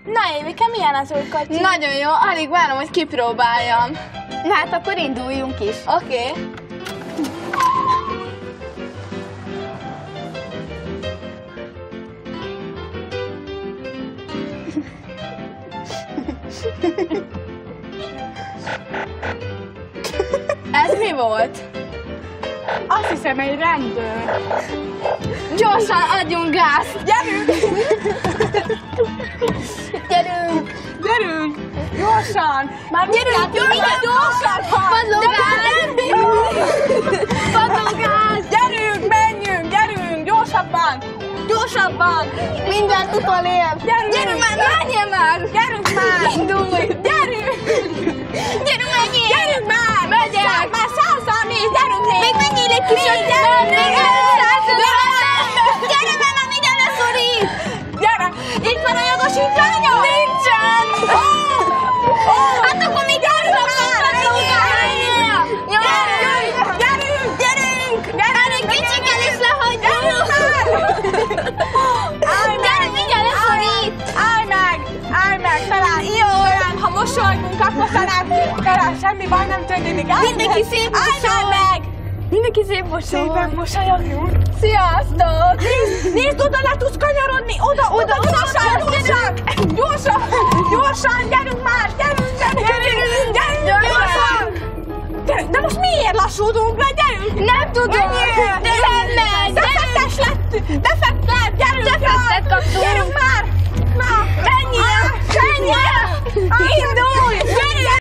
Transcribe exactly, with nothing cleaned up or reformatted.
Na Évike, milyen az új kocsi? Nagyon jó, alig várom, hogy kipróbáljam. Na hát akkor induljunk is. Oké. Okay. Ez mi volt? Azt hiszem, egy rendőr. Gyorsan adjunk gázt! Gyerünk! Gyerünk! Gyerünk! Gyorsan! Már gyerünk! Gyerünk! Gyorsan! Padlógáz! Padlógáz! Gyerünk! Menjünk! Gyerünk! Gyorsabban! Gyorsabban! Mindent utolér! Gyerünk! Gyerünk már! Menjél már! Gyerünk már! Indulj! Gyerünk! Gyerünk, menjél! Gyerünk már! Megyek! Már százal néz! Gyerünk még! Még menjél egy kicsit! Gyerünk! Gyere már, már minden leszorít! Gyere! Itt van a jogosítványom! Nincsen! Hát akkor még gyorsabban! Gyerünk! Gyerünk! Gyerünk! Gyerünk! Kicsikkel is lehagyjuk! Állj meg! Gyere, mindjárt leszorít! Állj meg! Állj meg! Talán, jó! Talán, ha mosolygunk, akkor talán, talán semmi baj nem történik. Állj Mindenki meg! szép Állj már mosoly! meg! Mindenki szép mosoly! Szépen mosolyogjunk! Sziasztok! Nézd, nézd, oda le tudsz kanyarodni! Oda, oda, gyorsan, gyorsan! Gyorsan! Gyorsan! Gyerünk már! Gyerünk, gyerünk! Gyerünk, gyerünk! Gyorsan! Gyerünk! De most miért lassúdunk le? Gyerünk! Nem tudom! Menjél! De nem megy! Defektes lett! Defekt lett! Gyerünk! Defektet kaptunk! Gyerünk már! Már! Menjél! Menjél! Indulj!